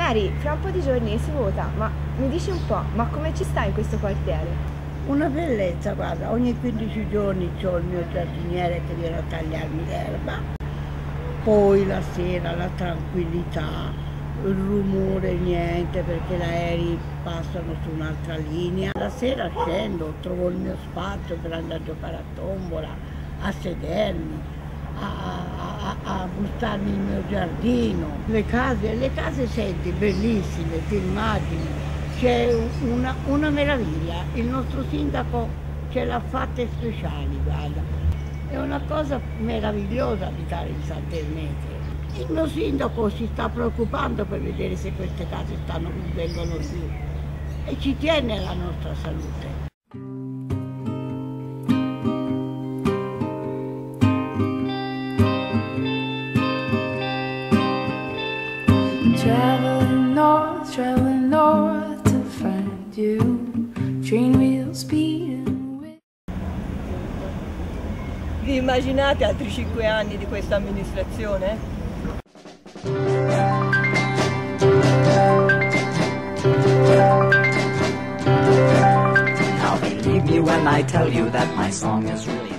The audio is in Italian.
Mary, fra un po' di giorni si vota, ma mi dici un po', ma come ci sta in questo quartiere? Una bellezza, guarda, ogni 15 giorni c'ho il mio giardiniere che viene a tagliarmi l'erba, poi la sera la tranquillità, il rumore niente perché gli aerei passano su un'altra linea. La sera scendo, trovo il mio spazio per andare a giocare a tombola, a sedermi, a buttarmi nel mio giardino. Le case senti, bellissime, ti immagini. C'è una meraviglia, il nostro sindaco ce l'ha fatte speciali, guarda. È una cosa meravigliosa abitare in Sant'Ermete. Il mio sindaco si sta preoccupando per vedere se queste case vengono giù e ci tiene alla nostra salute. Traveling north to find you. Train wheels speeding with... Vi immaginate altri 5 anni di questa amministrazione? Now believe me when I tell you that my song is really